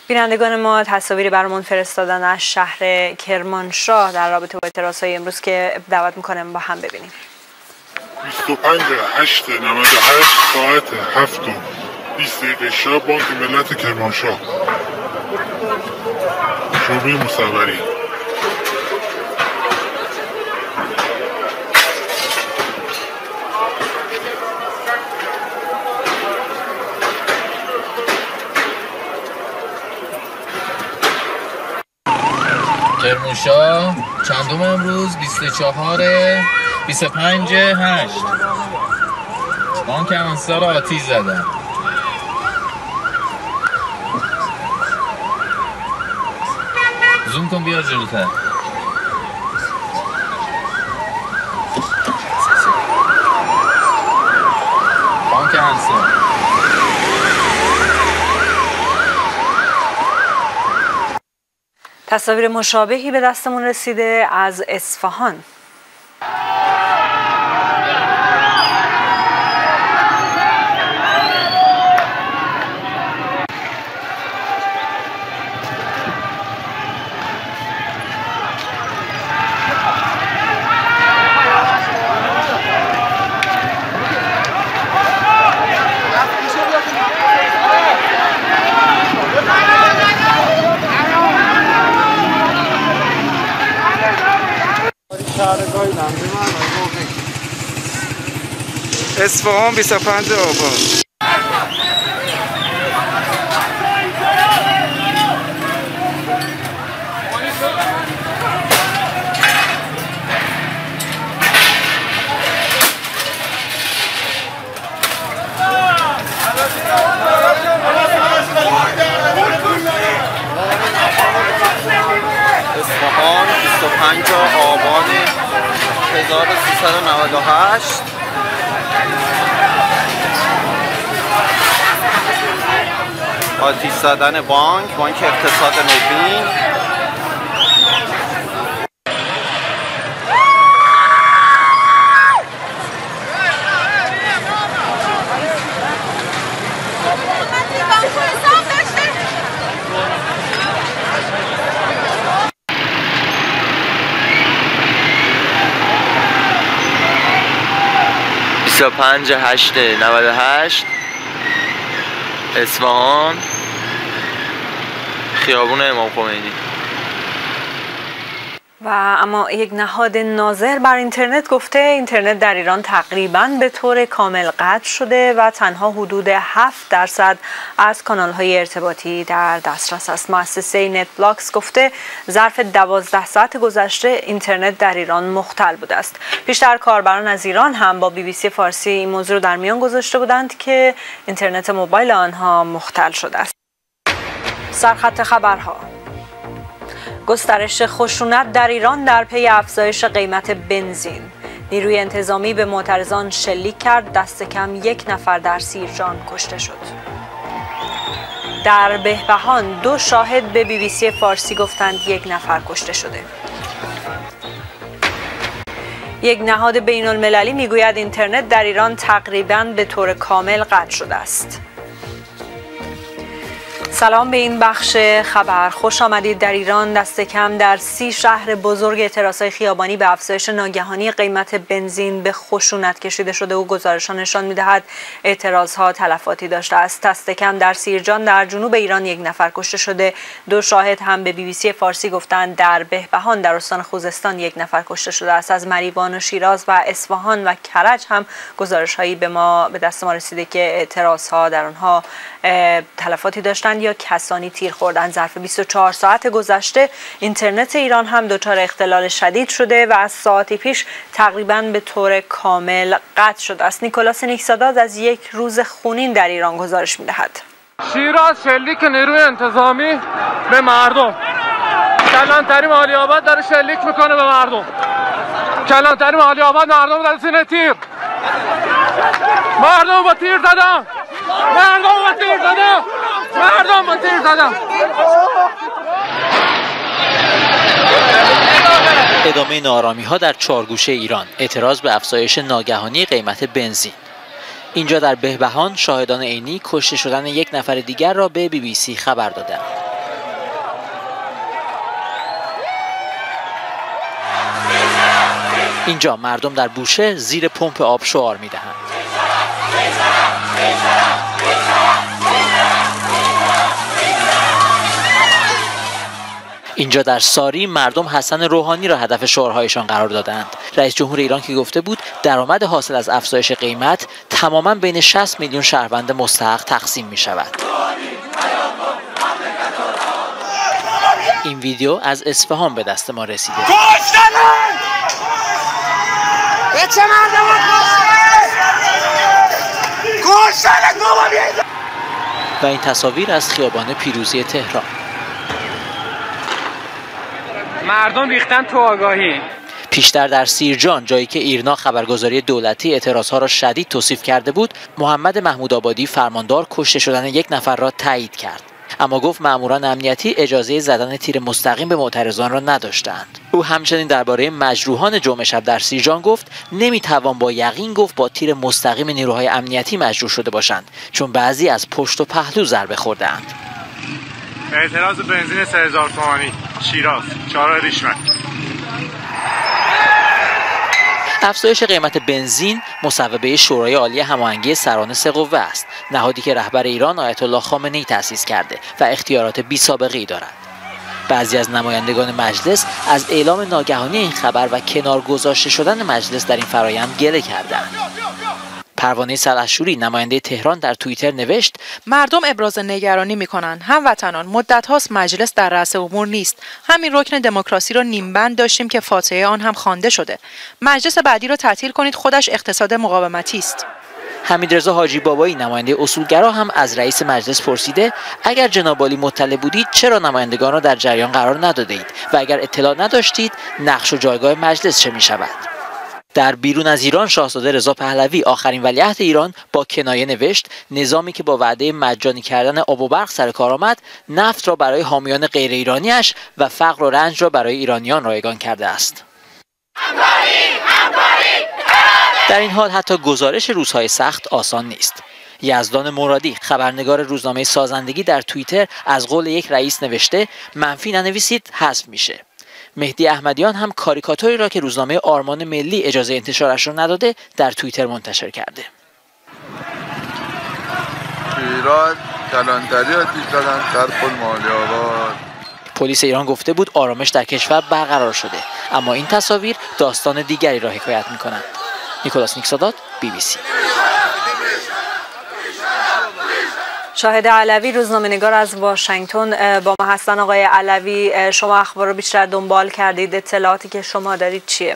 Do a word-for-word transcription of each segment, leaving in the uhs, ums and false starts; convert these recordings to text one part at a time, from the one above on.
بینندگان ما تصاویری برامون فرستادن از شهر کرمانشاه در رابطه با اعتراضهای امروز که دعوت میکنم با هم ببینیم. بیست و پنج هشت نود و هشت ساعت هفت و بیست دقیقه شب بانک ملت کرمانشاه شعبه مصوری. کرمانشاه چندم امروز؟ بیست و چهار بیست و پنج هشت بانک انصار آتیش زدن. زوم کن بیار جلوتر. بانک انصار. تصاویر مشابهی به دستمون رسیده از اصفهان. اصفهان بیست و پنج آبان. اصفهان بیست و پنج آبان هزار و سیصد و نود و هشت. آتیش زدن بانک بانک اقتصاد نوین. بیست و پنج هشت نود و هشت اصفهان خیابون امام خمینی. و اما یک نهاد ناظر بر اینترنت گفته اینترنت در ایران تقریباً به طور کامل قطع شده و تنها حدود هفت درصد از کانال‌های ارتباطی در دسترس است. مؤسسه نت بلاکس گفته ظرف دوازده ساعت گذشته اینترنت در ایران مختل بوده است. پیشتر کاربران از ایران هم با بی بی سی فارسی این موضوع رو در میان گذاشته بودند که اینترنت موبایل آنها مختل شده است. سرخط خبرها: گسترش خشونت در ایران در پی افزایش قیمت بنزین. نیروی انتظامی به معترضان شلیک کرد، دست کم یک نفر در سیرجان کشته شد. در بهبهان دو شاهد به بی بی سی فارسی گفتند یک نفر کشته شده. یک نهاد بین المللی میگوید اینترنت در ایران تقریباً به طور کامل قطع شده است. سلام به این بخش خبر. خوش آمدید. در ایران دست کم در سی شهر بزرگ اعتراضهای خیابانی به افزایش ناگهانی قیمت بنزین به خشونت کشیده شده و گزارش‌ها نشان می‌دهد اعتراضها تلفاتی داشته است. دست کم در سیرجان در جنوب ایران یک نفر کشته شده. دو شاهد هم به بی بی سی فارسی گفتند در بهبهان در استان خوزستان یک نفر کشته شده است. از مریوان و شیراز و اصفهان و کرج هم گزارش‌هایی به ما به دست ما رسیده که اعتراضها در آنها تلفاتی داشتند یا کسانی تیر خوردن. ظرف بیست و چهار ساعت گذشته اینترنت ایران هم دچار اختلال شدید شده و از ساعتی پیش تقریباً به طور کامل قطع شده است. نیکولاس نیکزاده از یک روز خونین در ایران گزارش می‌دهد. شیراز شلیک نیروی انتظامی به مردم. کلانتری مالی آباد داره شلیک میکنه به مردم. کلانتری مالی آباد مردم در زیر تیر. مردم با تیر زدن. مردم با تیر زدن. مردم با تیر زدن. ادامه ناآرامی ها در چهارگوشه ایران، اعتراض به افزایش ناگهانی قیمت بنزین. اینجا در بهبهان شاهدان عینی کشته شدن یک نفر دیگر را به بی بی سی خبر دادند. اینجا مردم در بوشه زیر پمپ آب شعار میدهند. اینجا در ساری مردم حسن روحانی را هدف شعارهایشان قرار دادند. رئیس جمهور ایران که گفته بود درآمد حاصل از افزایش قیمت تماما بین شصت میلیون شهروند مستحق تقسیم می شود. این ویدیو از اصفهان به دست ما رسیده. و این تصاویر از خیابان پیروزی تهران. مردم ریختن تو آگاهی. پیشتر در سیرجان، جایی که ایرنا خبرگزاری دولتی اعتراضها را شدید توصیف کرده بود، محمد محمودآبادی فرماندار کشته شدن یک نفر را تایید کرد، اما گفت ماموران امنیتی اجازه زدن تیر مستقیم به معترضان را نداشتند. او همچنین درباره مجروحان جمعه شب در سیرجان گفت نمیتوان با یقین گفت با تیر مستقیم نیروهای امنیتی مجروح شده باشند، چون بعضی از پشت و پهلو ضربه خورده‌اند. اعتراض بنزین سه هزار تومانی شیراز چهارراه ریشمند. افزایش قیمت بنزین مصوبه شورای عالی هماهنگی سران سه قوه است، نهادی که رهبر ایران آیت الله خامنه‌ای تأسیس کرده و اختیارات بی سابقه‌ای دارد. بعضی از نمایندگان مجلس از اعلام ناگهانی این خبر و کنار گذاشته شدن مجلس در این فرایند گله کردند. پروانه سلحشوری نماینده تهران در توییتر نوشت مردم ابراز نگرانی می‌کنند. هموطنان، مدت هاست مجلس در رأس امور نیست. همین رکن دموکراسی را نیمبند داشتیم که فاتحه آن هم خوانده شده. مجلس بعدی را تعطیل کنید، خودش اقتصاد مقاومتی است. حمیدرضا حاجی بابایی نماینده اصولگرا هم از رئیس مجلس پرسیده اگر جناب عالی مطلع بودید چرا نمایندگان را در جریان قرار ندادید و اگر اطلاع نداشتید نقش و جایگاه مجلس چه می‌شود؟ در بیرون از ایران شاهزاده رضا پهلوی آخرین ولیعهد ایران با کنایه نوشت نظامی که با وعده مجانی کردن آب و برق سر کار آمد نفت را برای حامیان غیر ایرانیش و فقر و رنج را برای ایرانیان رایگان کرده است. در این حال حتی گزارش روزهای سخت آسان نیست. یزدان مرادی خبرنگار روزنامه سازندگی در توییتر از قول یک رئیس نوشته منفی ننویسید حذف میشه. مهدی احمدیان هم کاریکاتوری را که روزنامه آرمان ملی اجازه انتشارش را نداده در توییتر منتشر کرده. ایران کلانتری آتیش زدن طرف المالی‌آباد. پلیس ایران گفته بود آرامش در کشور برقرار شده، اما این تصاویر داستان دیگری را حکایت می‌کنند. نیکولاس نیکسادات، بی بی سی. شاهد علوی روزنامه‌نگار از واشنگتن با ما هستن. آقای علوی، شما اخبار رو بیشتر دنبال کردید، اطلاعاتی که شما دارید چیه؟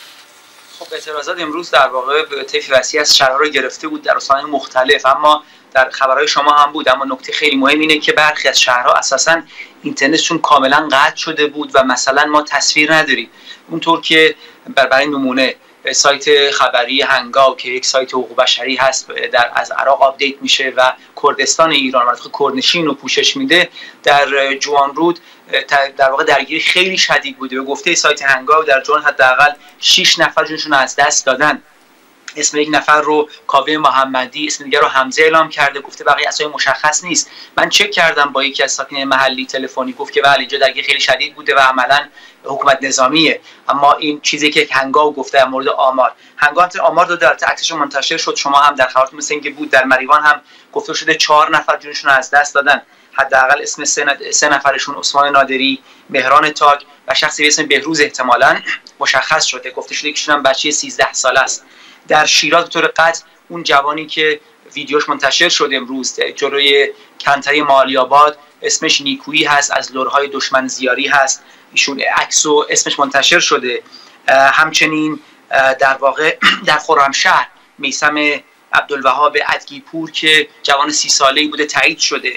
خب اعتراضات امروز در واقع به طیف وسیع از شهرها رو گرفته بود در استان‌های مختلف، اما در خبرهای شما هم بود. اما نکته خیلی مهم اینه که برخی از شهرها اساساً اینترنتشون کاملا قطع شده بود و مثلا ما تصویر نداریم. اونطور که برای نمونه سایت خبری هنگاو که یک سایت حقوق بشری هست در از عراق آپدیت میشه و کردستان ایران مناطق کردنشین رو پوشش میده، در جوانرود در واقع درگیری خیلی شدید بوده. به گفته سایت هنگاو در جوان حداقل شش نفر جونشون رو از دست دادن. اسم یک نفر رو کاوه محمدی، اسم دیگر رو حمزه اعلام کرده، گفته بقیه اسامی مشخص نیست. من چک کردم با یکی از ساکنین محلی تلفنی، گفت که بله اینجا درگیری خیلی شدید بوده و عملاً حکومت نظامیه. اما این چیزی که هنگاو گفته در مورد آمار، هنگاو آمار داده، در عکسش منتشر شد، شما هم در خبرتون مثل اینکه بود، در مریوان هم گفته شده چهار نفر جونشون رو از دست دادن. حداقل اسم سه, سه نفرشون عثمان نادری، مهران تاک و شخصی به اسم بهروز احتمالاً مشخص شده. گفته شده یکیشون هم بچه سیزده ساله است. در شیراز به طور قطع اون جوانی که ویدیوش منتشر شد امروز جلوی کانتری مالی‌آباد، اسمش نیکویی هست، از لرهای دشمن زیاری هست، ایشون عکس و اسمش منتشر شده. همچنین در واقع در خرمشهر میثم عبدالوهاب ادگیپور که جوان سی ساله‌ای بوده تایید شده.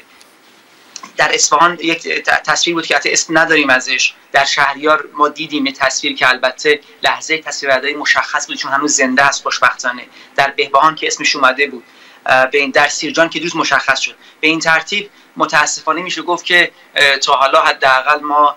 در اصفهان یک تصویر بود که حتی اسم نداریم ازش، در شهریار ما دیدیم یه تصویر که البته لحظه تصویربرداری مشخص بود چون هنوز زنده است خوشبختانه. در بهبهان که اسمش اومده بود، به این در سیرجان که دوست مشخص شد. به این ترتیب متاسفانه میشه گفت که تا حالا حداقل ما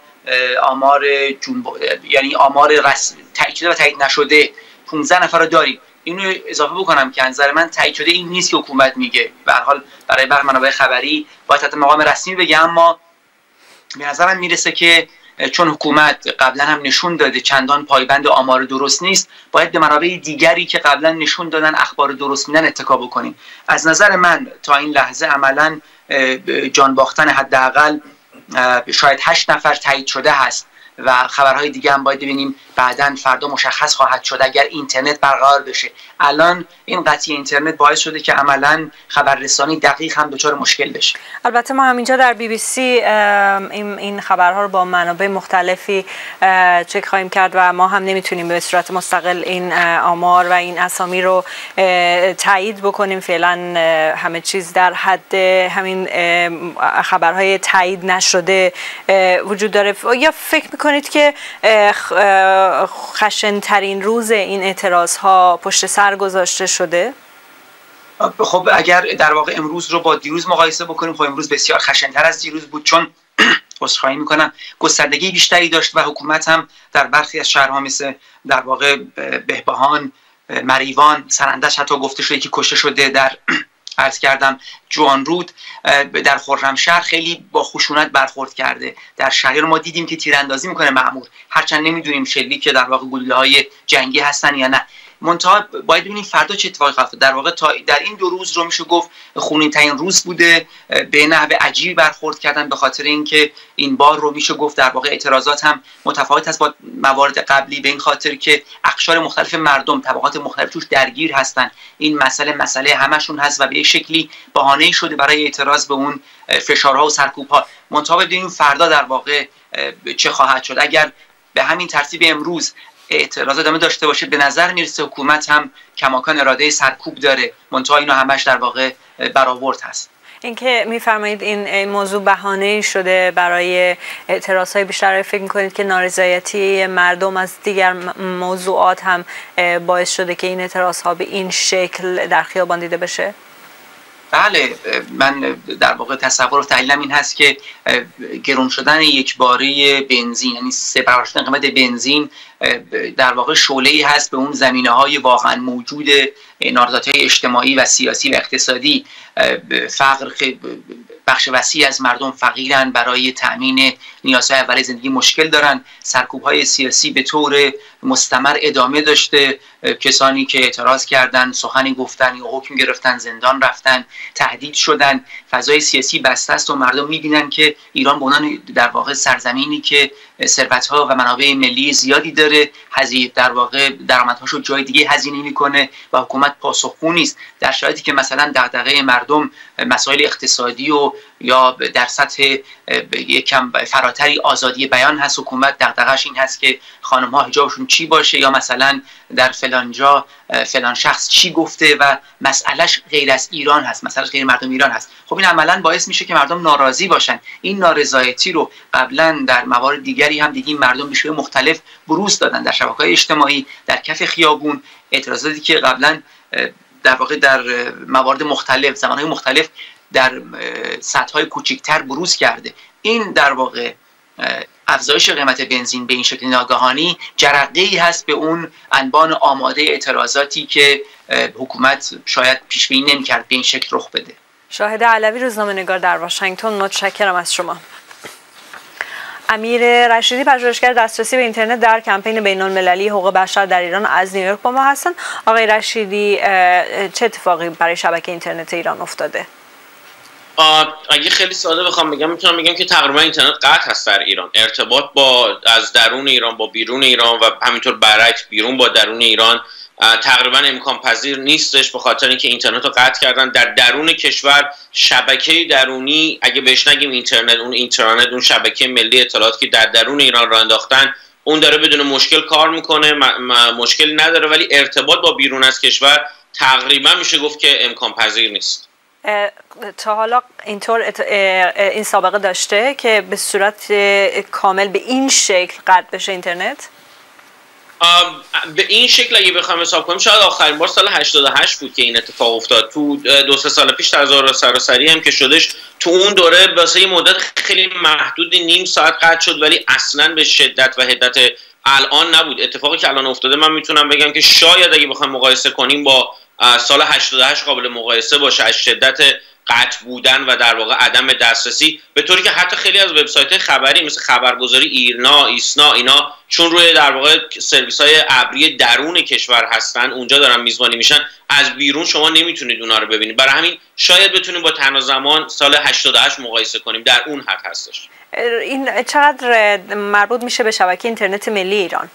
آمار جنب... یعنی آمار رسمی تایید شده و تایید نشده پانزده نفر رو داریم. اینو اضافه بکنم که نظر من تایید شده این نیست که حکومت میگه، به هر حال برای برخی منابع خبری باید حتی مقام رسمی بگه، اما به نظرم میرسه که چون حکومت قبلا هم نشون داده چندان پایبند آمار درست نیست، باید به منابع دیگری که قبلا نشون دادن اخبار درست میدن اتکا بکنیم. از نظر من تا این لحظه عملا جان باختن حداقل شاید هشت نفر تایید شده هست و خبرهای دیگه هم باید ببینیم بعداً فردا مشخص خواهد شد اگر اینترنت برقرار بشه. الان این قطعی اینترنت باعث شده که عملاً خبررسانی دقیق هم دچار مشکل بشه. البته ما همینجا در بی بی سی این خبرها رو با منابع مختلفی چک خواهیم کرد و ما هم نمیتونیم به صورت مستقل این آمار و این اسامی رو تایید بکنیم. فعلا همه چیز در حد همین خبرهای تایید نشده وجود داره. یا فکر میکنید که خشن‌ترین روز این اعتراض ها پشت سر گذاشته شده؟ خب اگر در واقع امروز رو با دیروز مقایسه بکنیم، خب امروز بسیار خشن‌تر از دیروز بود، چون عذرخواهی میکنم گستردگی بیشتری داشت و حکومت هم در برخی از شهرها مثل در واقع بهبهان، مریوان، سرندج حتی گفته شده که کشته شده، در عرض کردم جوانرود، در خرمشهر خیلی با خشونت برخورد کرده. در شهر ما دیدیم که تیراندازی میکنه مأمور، هرچند نمیدونیم شلیک که در واقع گلوله‌های جنگی هستن یا نه. منتها باید ببینیم فردا چه اتفاقی خواهد افتاد. در واقع تا در این دو روز رو میشه گفت خونین ترین روز بوده. به نحو عجیبی برخورد کردن به خاطر اینکه این بار رو میشه گفت در واقع اعتراضات هم متفاوت است با موارد قبلی، به این خاطر که اقشار مختلف مردم، طبقات مختلف توش درگیر هستن. این مسئله مسئله همشون هست و به یک شکلی بهانه‌ای شده برای اعتراض به اون فشارها و سرکوب‌ها. منتها ببینیم فردا در واقع چه خواهد شد. اگر به همین ترتیب امروز اعتراض ادامه داشته باشه، به نظر میرسه حکومت هم کماکان اراده سرکوب داره، منتها اینو همش در واقع برآورد هست. اینکه میفرمایید این موضوع بهانه‌ای شده برای اعتراضهای بیشتر، فکر میکنید که نارضایتی مردم از دیگر موضوعات هم باعث شده که این اعتراضها به این شکل در خیابان دیده بشه؟ بله، من در واقع تصور و تحلیلم این هست که گران شدن یک باره بنزین، یعنی سه برابر شدن قیمت بنزین، در واقع شعله‌ای هست به اون زمینه‌های واقعا موجود نارضایتی اجتماعی و سیاسی و اقتصادی. فقر، بخش وسیع از مردم فقیرن، برای تأمین نیازهای اولیه زندگی مشکل دارن. سرکوب‌های سیاسی به طور مستمر ادامه داشته. کسانی که اعتراض کردن، سخنی گفتن یا حکم گرفتن، زندان رفتن، تهدید شدن. فضای سیاسی بسته است و مردم می‌بینن که ایران به عنوان در واقع سرزمینی که ثروت‌ها و منابع ملی زیادی داره، هزینه در واقع درآمدهاشو جای دیگه هزینه می‌کنه و حکومت پاسخگو نیست. در شرایطی که مثلا دغدغه مردم مسائل اقتصادی و یا در سطح یکم فراتری آزادی بیان هست، حکومت دغدغه‌اش این هست که خانم‌ها حجابشون چی باشه یا مثلا در فلان جا فلان شخص چی گفته و مسئلهش غیر از ایران هست، مسئلهش غیر مردم ایران هست. خب این عملاً باعث میشه که مردم ناراضی باشن. این نارضایتی رو قبلا در موارد دیگری هم دیدیم، مردم به شکل مختلف بروز دادن در شبکه‌های اجتماعی، در کف خیابون. اعتراضاتی که قبلا در واقع در موارد مختلف، زمانهای مختلف در سطح‌های کوچکتر بروز کرده. این در واقع افزایش قیمت بنزین به این شکل ناگهانی جرقه‌ای هست به اون انبان آماده اعتراضاتی که حکومت شاید پیش بینی نمی‌کرد به این شکل رخ بده. شاهد علوی، روزنامه‌نگار در واشنگتن، متشکرم از شما. امیر رشیدی، پژوهشگر دسترسی به اینترنت در کمپین بین‌المللی حقوق بشر در ایران، از نیویورک با ما هستن. آقای رشیدی، چه اتفاقی برای شبکه اینترنت ایران افتاده؟ اگه خیلی ساده بخوام بگم، میتونم بگم که تقریبا اینترنت قطع هست در ایران. ارتباط با از درون ایران با بیرون ایران و همینطور برعکس بیرون با درون ایران تقریبا امکان پذیر نیستش، به خاطر اینکه اینترنت رو قطع کردن. در درون کشور شبکه درونی، اگه بهش نگیم اینترنت، اون اینترنت، اون شبکه ملی اطلاعاتی که در درون ایران راه انداختن، اون داره بدون مشکل کار میکنه، مشکلی نداره، ولی ارتباط با بیرون از کشور تقریبا میشه گفت که امکان پذیر نیست. تا حالا اینطور این سابقه داشته که به صورت کامل به این شکل قطع بشه اینترنت؟ به این شکل اگه بخوام حساب کنیم شاید آخرین بار سال هشتاد و هشت بود که این اتفاق افتاد. تو دو سه سال پیش تظاهرات سراسری هم که شدش، تو اون دوره واسه مدت خیلی محدود نیم ساعت قطع شد، ولی اصلا به شدت و حدت الان نبود. اتفاقی که الان افتاده من میتونم بگم که شاید اگه بخوایم مقایسه کنیم با سال هشتاد و هشت قابل مقایسه باشه از شدت قطع بودن و در واقع عدم دسترسی، به طوری که حتی خیلی از وبسایت‌های خبری مثل خبرگزاری ایرنا، ایسنا، اینا چون روی در واقع سرویس‌های ابری درون کشور هستن، اونجا دارن میزبانی میشن، از بیرون شما نمیتونید اونها رو ببینید. برای همین شاید بتونیم با تنها زمان سال هشتاد و هشت مقایسه کنیم، در اون حد هستش. این چقدر مربوط میشه به شبکه اینترنت ملی ایران؟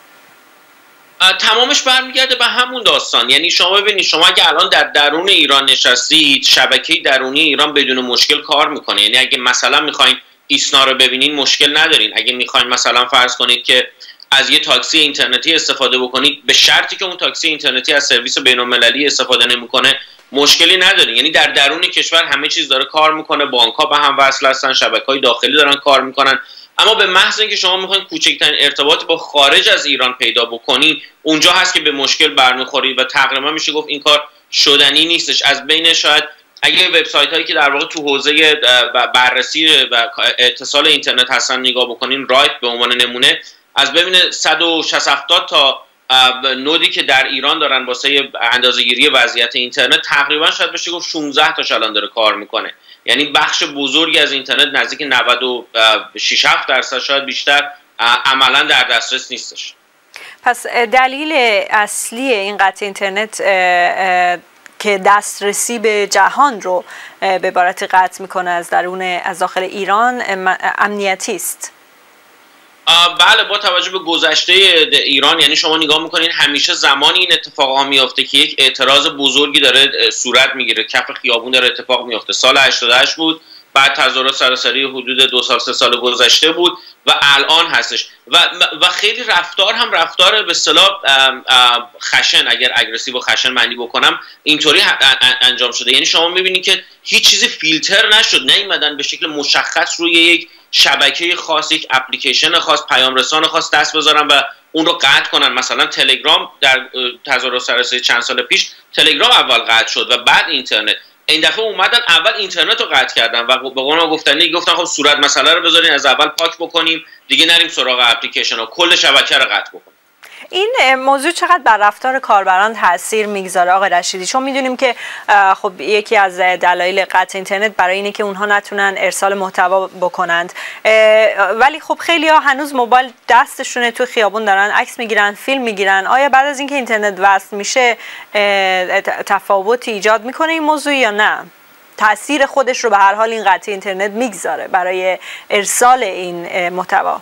تمامش برمیگرده به همون داستان. یعنی شما ببینید، شما اگه الان در درون ایران نشستید، شبکه درونی ایران بدون مشکل کار میکنه. یعنی اگه مثلا میخواین ایسنا رو ببینین مشکل ندارین. اگه میخواین مثلا فرض کنید که از یه تاکسی اینترنتی استفاده بکنید، به شرطی که اون تاکسی اینترنتی از سرویس بین‌المللی استفاده نمیکنه مشکلی ندارین. یعنی در درون کشور همه چیز داره کار میکنه، بانک‌ها به هم وصل هستن، شبکه‌های داخلی دارن کار میکنن. اما به محض اینکه شما میخواین کوچکترین ارتباط با خارج از ایران پیدا بکنین، اونجا هست که به مشکل برمیخورید و تقریبا میشه گفت این کار شدنی نیستش. از بین شاید اگه وبسایت هایی که در واقع تو حوزه بررسی و اتصال اینترنت هستن نگاه بکنین، رایت به عنوان نمونه، از بین صد و شصت هفتاد تا نودی که در ایران دارن واسه اندازه‌گیری وضعیت اینترنت، تقریبا شاید بشه گفت شانزده تاش الان داره کار میکنه. یعنی بخش بزرگی از اینترنت، نزدیک نود و شش هفت درصد شاید بیشتر، عملا در دسترس نیستش. پس دلیل اصلی این قطع اینترنت که دسترسی به جهان رو به عبارتی قطع میکنه از درون از داخل ایران امنیتی است؟ بله، با توجه به گذشته ایران، یعنی شما نگاه میکنین همیشه زمانی این اتفاق ها میافته که یک اعتراض بزرگی داره صورت میگیره، کف خیابون داره اتفاق میافته. سال هشتاد و هشت بود، بعد تظاهرات سراسری حدود دو سال سه سال گذشته بود و الان هستش و و خیلی رفتار هم رفتار به اصطلاح خشن، اگر اگریسیو و خشن معنی بکنم، اینطوری انجام شده. یعنی شما میبینید که هیچ چیزی فیلتر نشد، نیومدن به شکل مشخص روی یک شبکه خاص، یک اپلیکیشن خاص، پیام رسان خاص دست بذارن و اون رو قطع کنن. مثلا تلگرام در تظاهرات سراسری چند سال پیش تلگرام اول قطع شد و بعد اینترنت. این دفعه اومدن اول اینترنت رو قطع کردن و به قول ما گفتن گفتن خب صورت مسئله رو بذارین از اول پاک بکنیم، دیگه نریم سراغ اپلیکیشن ها، کل شبکه رو قطع بکنیم. این موضوع چقدر بر رفتار کاربران تاثیر میگذاره آقای رشیدی؟ چون میدونیم که خب یکی از دلایل قطع اینترنت برای اینه که اونها نتونن ارسال محتوا بکنند، ولی خب خیلی ها هنوز موبایل دستشونه، تو خیابون دارن عکس میگیرن، فیلم میگیرن. آیا بعد از اینکه اینترنت وصل میشه تفاوتی ایجاد میکنه این موضوع یا نه؟ تاثیر خودش رو به هر حال این قطع اینترنت میگذاره برای ارسال این محتوا؟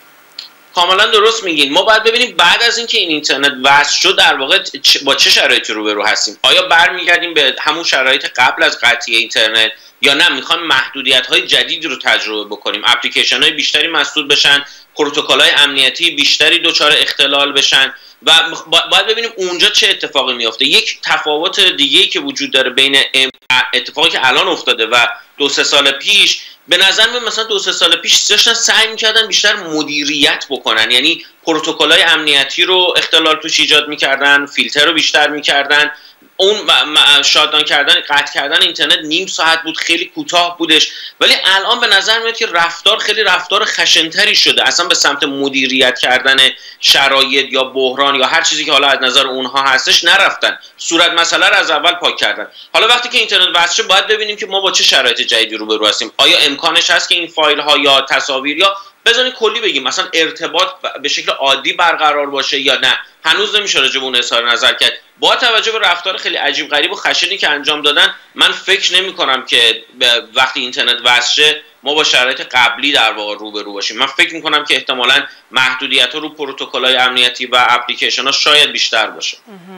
کاملا درست میگین. ما باید ببینیم بعد از اینکه این اینترنت وصل شد در واقع با چه شرایطی روبرو هستیم. آیا برمیگردیم به همون شرایط قبل از قطعی اینترنت یا نه میخوایم محدودیت‌های جدیدی رو تجربه بکنیم، اپلیکیشن‌های بیشتری مسدود بشن، پروتکل‌های امنیتی بیشتری دچار اختلال بشن و باید ببینیم اونجا چه اتفاقی میفته. یک تفاوت دیگه‌ای که وجود داره بین اتفاقی که الان افتاده و دو سه سال پیش، به نظر من مثلا دو سه سال پیش داشتن سعی می‌کردن بیشتر مدیریت بکنن، یعنی پروتکل‌های امنیتی رو اختلال توش ایجاد می‌کردن، فیلتر رو بیشتر می‌کردن. اون شاتدان کردن، قطع کردن اینترنت نیم ساعت بود، خیلی کوتاه بودش، ولی الان به نظر میاد که رفتار خیلی رفتار خشن‌تری شده، اصلا به سمت مدیریت کردن شرایط یا بحران یا هر چیزی که حالا از نظر اونها هستش نرفتن، صورت مسئله رو از اول پاک کردن. حالا وقتی که اینترنت وصل شد باید ببینیم که ما با چه شرایط جدیدی روبرو هستیم. آیا امکانش هست که این فایل ها یا تصاویر یا بذارین کلی بگیم مثلا ارتباط به شکل عادی برقرار باشه یا نه؟ هنوز نمیشه راجع به اون اظهار نظر کرد. با توجه به رفتار خیلی عجیب غریب و خشنی که انجام دادن، من فکر نمی کنم که وقتی اینترنت وصل شه ما با شرایط قبلی در واقع روبرو باشیم. من فکر می کنم که احتمالاً محدودیت‌ها رو پروتکل‌های امنیتی و اپلیکیشن‌ها شاید بیشتر باشه.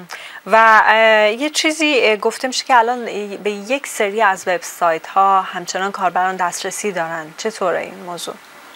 و یه چیزی گفته میشه که الان به یک سری از وبسایت‌ها همچنان کاربران دسترسی دارن. چطوره این موضوع؟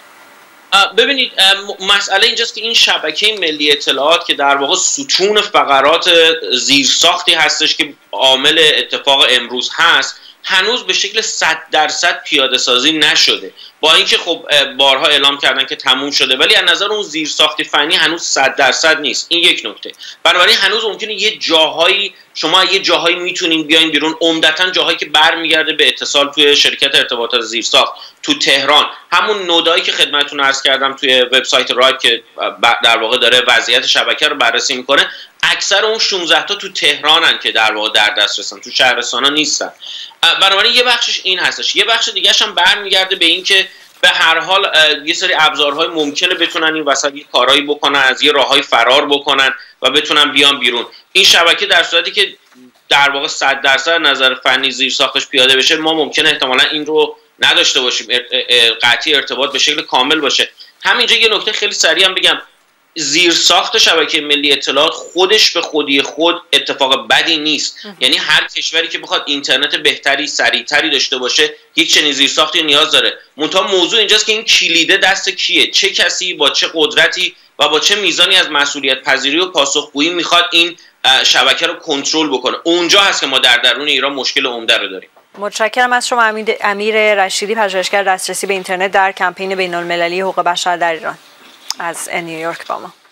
ببینید مسئله اینجاست که این شبکه ملی اطلاعات که در واقع ستون فقرات زیرساختی هستش که عامل اتفاق امروز هست، هنوز به شکل صد درصد پیاده سازی نشده، با اینکه خب بارها اعلام کردن که تموم شده، ولی از نظر اون زیرساخت فنی هنوز صد درصد نیست. این یک نکته. بنابراین هنوز ممکنه یه جاهایی شما یه جاهایی میتونین بیاین بیرون، عمدتا جاهایی که برمیگرده به اتصال توی شرکت ارتباطات زیرساخت تو تهران، همون نودایی که خدمتتون عرض کردم توی وبسایت رایت که در واقع داره وضعیت شبکه رو بررسی میکنه، اکثر اون شانزده تا تو تهرانن که در واقع در دسترسن، تو شهرستانا نیستن. بنابراین یه بخشش این هستش. یه بخش دیگه‌ش هم برمیگرده به این که به هر حال یه سری ابزارهای ممکنه بتونن این وسط یه کارایی بکنن، از یه راههای فرار بکنن و بتونن بیان بیرون. این شبکه در صورتی که در واقع صد درصد نظر فنی زیر ساختش پیاده بشه، ما ممکنه احتمالاً این رو نداشته باشیم، قطعی ارتباط به شکل کامل باشه. همینجا یه نکته خیلی سریع هم بگم، زیر ساخت شبکه ملی اطلاعات خودش به خودی خود اتفاق بدی نیست. یعنی هر کشوری که بخواد اینترنت بهتری، سریعتری داشته باشه، یک چنین زیر ساختی نیاز داره. منتها موضوع اینجاست که این کلیده دست کیه؟ چه کسی با چه قدرتی و با چه میزانی از مسئولیت پذیری و پاسخگویی میخواد این شبکه رو کنترل بکنه؟ اونجا هست که ما در درون ایران مشکل عمده رو داریم. متشکرم از شما امیر رشیدی، پژوهشگر دسترسی به اینترنت در کمپین بین‌المللی حقوق بشر در ایران، از نیویورک با ما.